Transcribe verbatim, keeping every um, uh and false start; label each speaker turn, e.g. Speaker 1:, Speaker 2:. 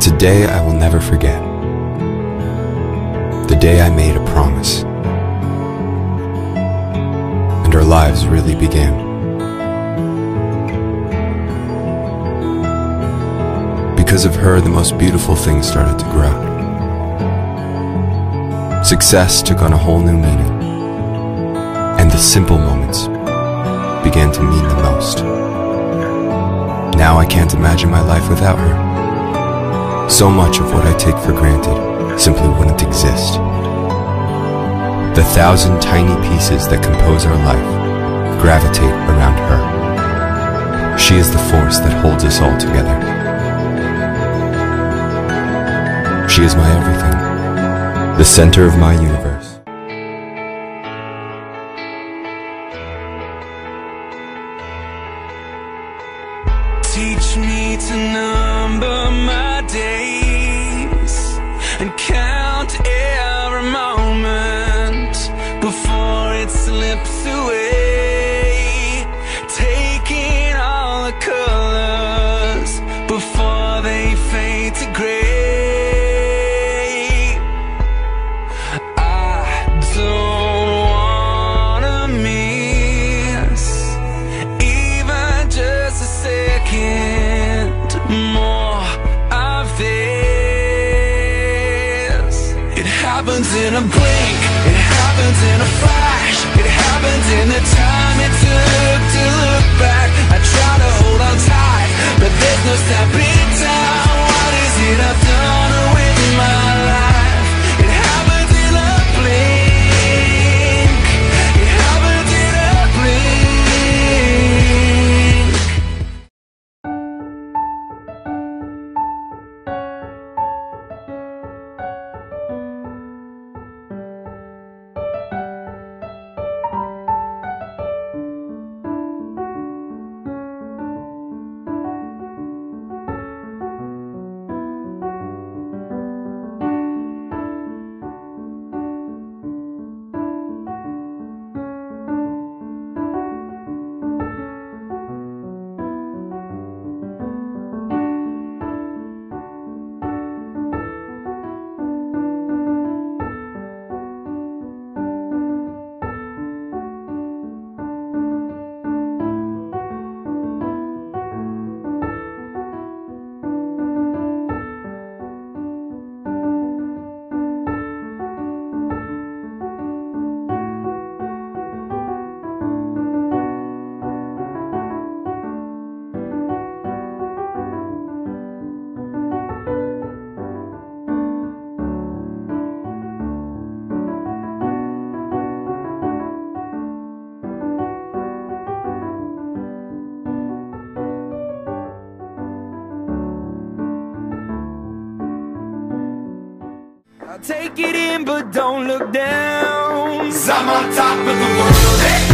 Speaker 1: It's a day I will never forget. The day I made a promise, and our lives really began. Because of her, the most beautiful things started to grow. Success took on a whole new meaning, and the simple moments began to mean the most. Now I can't imagine my life without her. So much of what I take for granted simply wouldn't exist. The thousand tiny pieces that compose our life gravitate around her. She is the force that holds us all together. She is my everything, the center of my universe.
Speaker 2: Teach me to number my days and count every moment before it slips away, taking all the colors before they fade to gray. I don't wanna miss even just a second more of this. It happens in a blink, it happens in a flash, it happens in the time it took to look back. I try to hold on tight, but there's no stopping down. What is it I've done with my life? It happens in a blink, it happens in a blink. Take it in, but don't look down, 'cause I'm on top of the world. Hey!